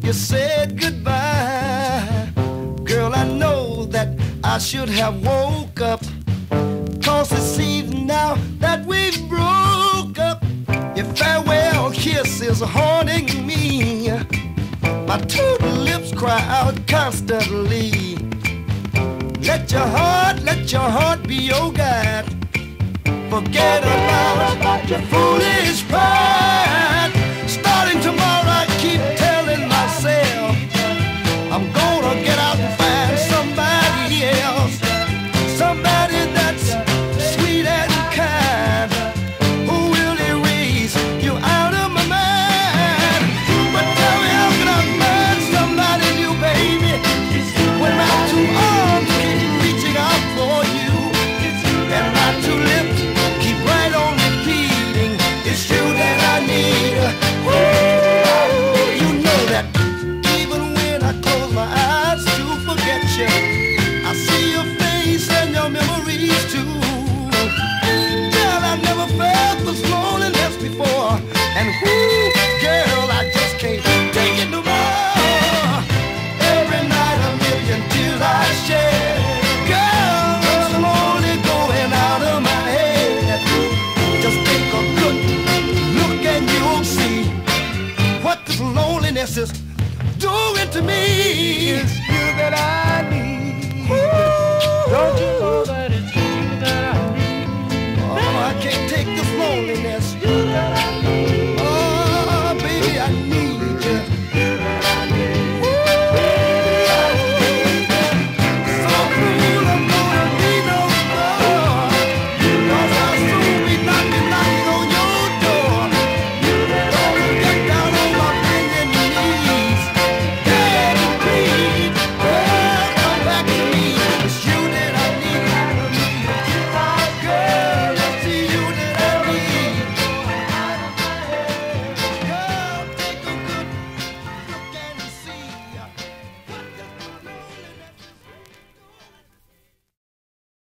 you said goodbye. Girl, I know that I should have woke up, 'cause it seems now that we broke up. Your farewell kiss is haunting me. My two lips cry out constantly. Let your heart be your guide. Forget about your foolish pride. Starting tomorrow, I keep telling myself I'm gonna get out and find somebody else, somebody that's sweet and kind, who will erase you out of my mind. But tell me, how can I find somebody new, baby, when my two arms keep reaching out for you, and my two lips keep right on repeating, it's you that I need. Ooh, you know that even when I close my eyes to forget you, I see your face and your memories too. Girl, I never felt this loneliness before, and girl, I just can't take it no more. Every night a million tears I shed. Girl, it's slowly going out of my head. Just take a good look and you'll see what this loneliness is doing to me. It's you that I